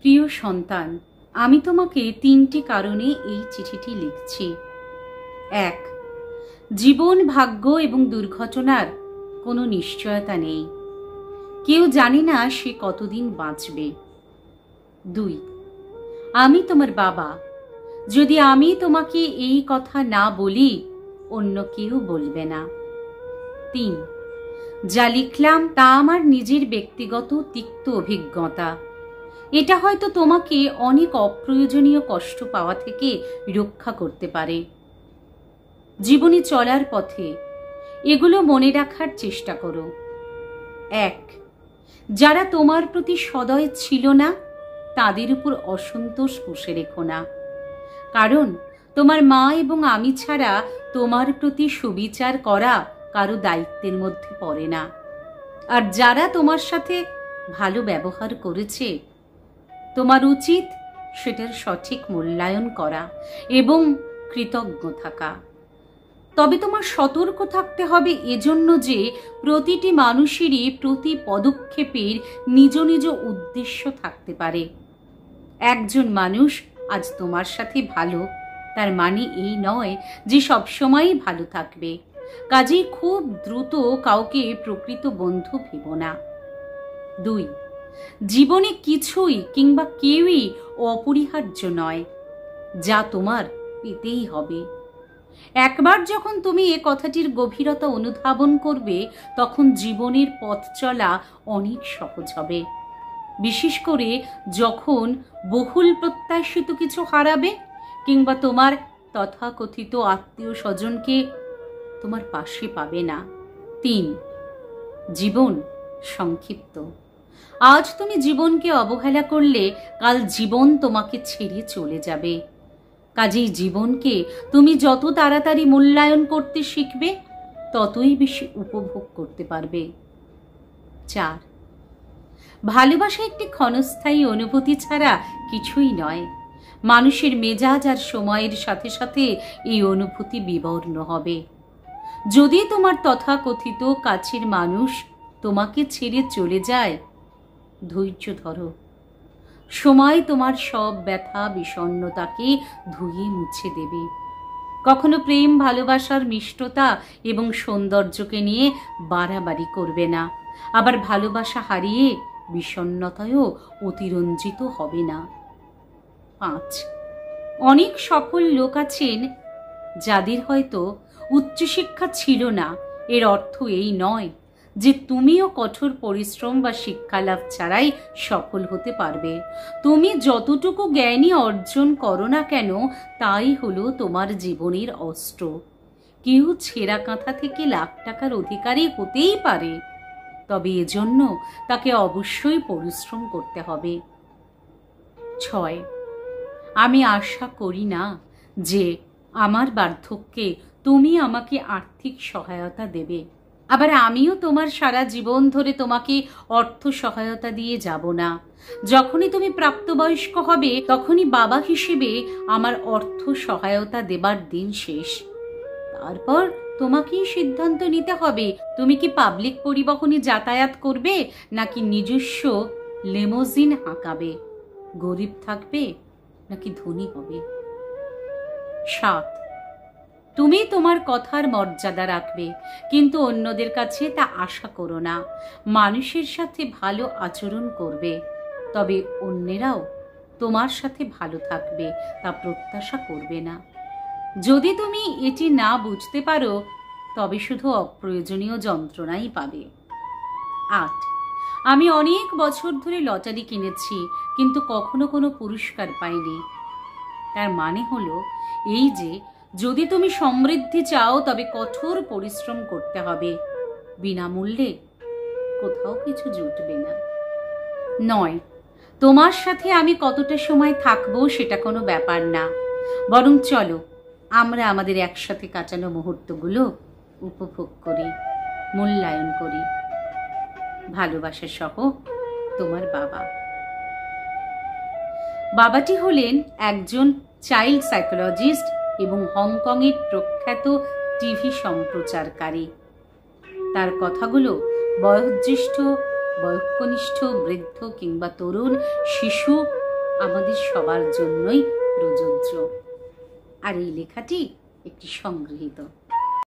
প্রিয় সন্তান, আমি তোমাকে 3টি কারণে এই চিঠিটি লিখছি। 1, জীবন, ভাগ্য এবং দুর্ঘটনার কোনো নিশ্চয়তা নেই। কেউ জানে না সে কতদিন বাঁচবে। 2, আমি তোমার বাবা। যদি আমি তোমাকে এই কথা না বলি, অন্য কেউ বলবে না। 3, যা লিখলাম তা আমার নিজের ব্যক্তিগত তিক্ত অভিজ্ঞতা। এটা হয়তো তোমাকে অনেক অপ্রয়োজনীয় কষ্ট পাওয়া থেকে রক্ষা করতে পারে। জীবনে চলার পথে এগুলো মনে রাখার চেষ্টা করো। 1, যারা তোমার প্রতি সদয় ছিল না, তাদের উপর অসন্তোষ পুষে রেখো না। কারণ তোমার মা এবং আমি ছাড়া তোমার প্রতি সুবিচার করা কারো দায়িত্বের মধ্যে পড়ে না। আর যারা তোমার সাথে ভালো ব্যবহার করেছে, তোমার উচিত সেটার সঠিক মূল্যায়ন করা এবং কৃতজ্ঞ থাকা। তবে তোমার সতর্ক থাকতে হবে এজন্য যে প্রতিটি মানুষেরই প্রতি পদক্ষেপের নিজ নিজ উদ্দেশ্য থাকতে পারে। একজন মানুষ আজ তোমার সাথে ভালো, তার মানে এই নয় যে সবসময়ই ভালো থাকবে। কাজেই খুব দ্রুত কাউকে প্রকৃত বন্ধু ভেবো না। 2, জীবনে কিছুই কিংবা কেউই অপরিহার্য নয়, যা তোমার পেতেই হবে। একবার যখন তুমি এ কথাটির গভীরতা অনুধাবন করবে, তখন জীবনের পথ চলা অনেক সহজ হবে। বিশেষ করে যখন বহুল প্রত্যাশিত কিছু হারাবে কিংবা তোমার তথাকথিত আত্মীয় স্বজনকে তোমার পাশে পাবে না। 3, জীবন সংক্ষিপ্ত। আজ তুমি জীবনকে অবহেলা করলে কাল জীবন তোমাকে ছেড়ে চলে যাবে। কাজেই জীবনকে তুমি যত তাড়াতাড়ি মূল্যায়ন করতে শিখবে, ততই বেশি উপভোগ করতে পারবে। 4, ভালোবাসা একটি ক্ষণস্থায়ী অনুভূতি ছাড়া কিছুই নয়। মানুষের মেজাজ আর সময়ের সাথে সাথে এই অনুভূতি বিবর্ণ হবে। যদি তোমার তথাকথিত কাছের মানুষ তোমাকে ছেড়ে চলে যায়, ধৈর্য ধরো। সময় তোমার সব ব্যথা বিষণ্ণতাকে ধুয়ে মুছে দেবে। কখনো প্রেম ভালোবাসার মিষ্টতা এবং সৌন্দর্যকে নিয়ে বাড়াবাড়ি করবে না। আবার ভালোবাসা হারিয়ে বিষণ্ণতায়ও অতিরঞ্জিত হবে না। 5, অনেক সফল লোক আছেন যাদের হয়তো উচ্চশিক্ষা ছিল না। এর অর্থ এই নয় যে তুমিও কঠোর পরিশ্রম বা শিক্ষালাভ ছাড়াই সফল হতে পারবে। তুমি যতটুকু জ্ঞানই অর্জন করো না কেন, তাই হলো তোমার জীবনের অস্ত্র। কেউ ছেঁড়া কাঁথা থেকে লাখ টাকার অধিকারী হতেই পারে, তবে এজন্য তাকে অবশ্যই পরিশ্রম করতে হবে। 6, আমি আশা করি না যে আমার বার্ধক্যে তুমি আমাকে আর্থিক সহায়তা দেবে। আবার আমিও তোমার সারা জীবন ধরে তোমাকে অর্থ সহায়তা দিয়ে যাব না। যখনই তুমি প্রাপ্তবয়স্ক হবে, তখনই বাবা হিসেবে আমার অর্থ সহায়তা দেবার দিন শেষ। তারপর তোমাকেই সিদ্ধান্ত নিতে হবে, তুমি কি পাবলিক পরিবহনে যাতায়াত করবে নাকি নিজস্ব লিমোজিন হাঁকাবে, গরিব থাকবে নাকি ধনী হবে। 7, তুমি তোমার কথার মর্যাদা রাখবে, কিন্তু অন্যদের কাছে তা আশা করো না। মানুষের সাথে ভালো আচরণ করবে, তবে অন্যেরাও তোমার সাথে ভালো থাকবে তা প্রত্যাশা করবে না। যদি তুমি এটি না বুঝতে পারো, তবে শুধু অপ্রয়োজনীয় যন্ত্রণাই পাবে। 8, আমি অনেক বছর ধরে লটারি কিনেছি, কিন্তু কখনো কোনো পুরস্কার পাইনি। তার মানে হলো এই যে যদি তুমি সমৃদ্ধি চাও, তবে কঠোর পরিশ্রম করতে হবে। বিনামূল্যে কোথাও কিছু জুটবে না। 9, তোমার সাথে আমি কতটা সময় থাকবো সেটা কোনো ব্যাপার না, বরং চলো আমরা আমাদের একসাথে কাটানো মুহূর্তগুলো উপভোগ করি, মূল্যায়ন করি। ভালোবাসা সহ, তোমার বাবা। বাবাটি হলেন একজন চাইল্ড সাইকোলজিস্ট এবং হংকংয়ের প্রখ্যাত টিভি সম্প্রচারকারী। তার কথাগুলো বয়োজ্যেষ্ঠ, বয়স্কনিষ্ঠ, বৃদ্ধ কিংবা তরুণ, শিশু আমাদের সবার জন্যই প্রযোজ্য। আর এই লেখাটি একটি সংগৃহীত।